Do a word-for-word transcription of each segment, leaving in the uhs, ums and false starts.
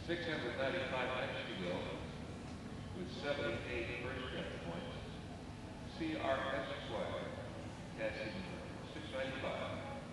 six hundred ninety-five next to go with seventy-eight first round points. C R Esquire, passing six ninety-five.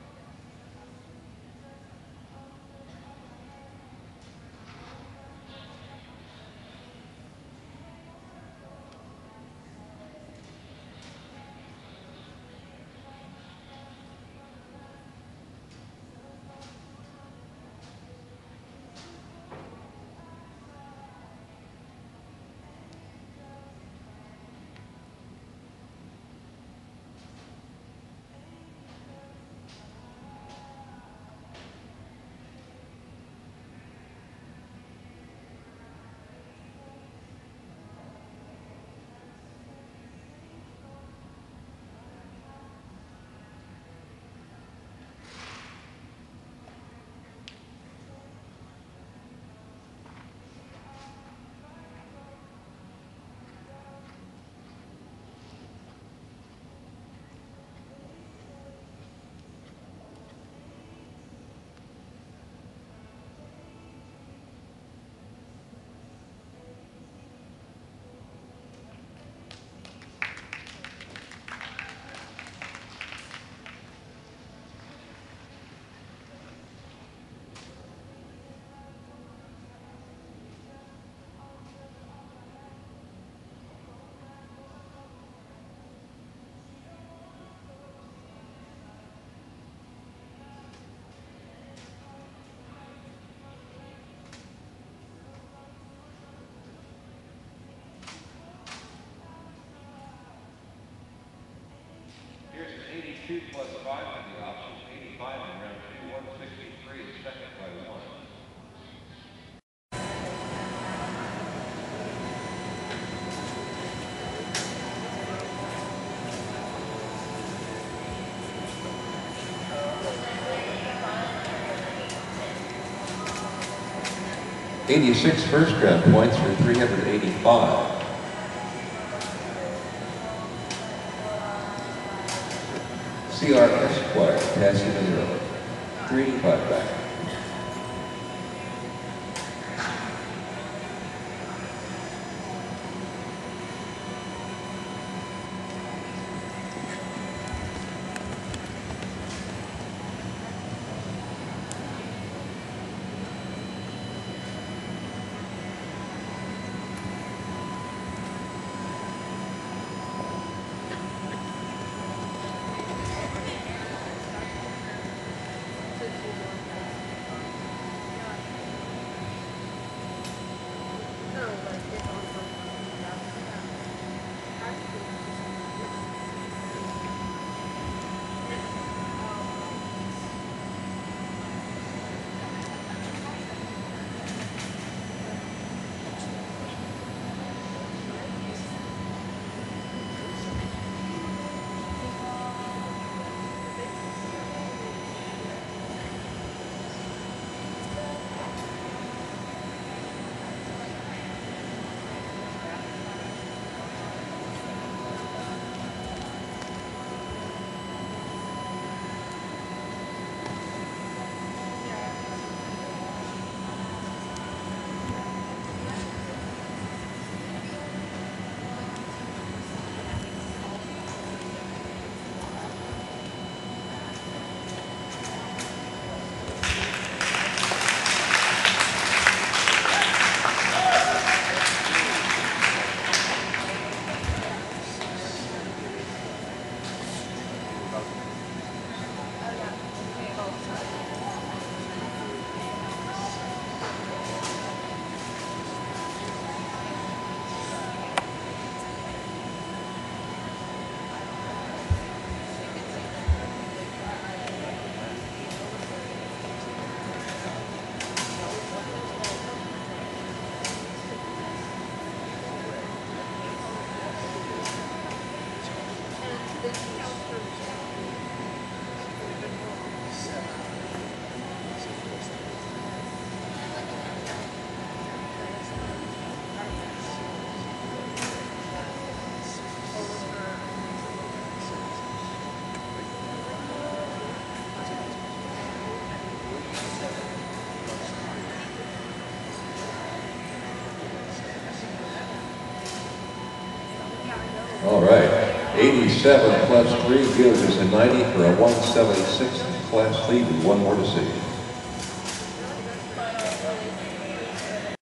Here's an eighty-two plus five for the option, eighty-five in round two, one sixty-three, second by one. eighty-six first round points for three hundred eighty-five. C R Esquire, passing the zero. three eighty-five back. All right, eighty-seven plus three gives us a ninety for a one seventy-six class lead, and one more to see.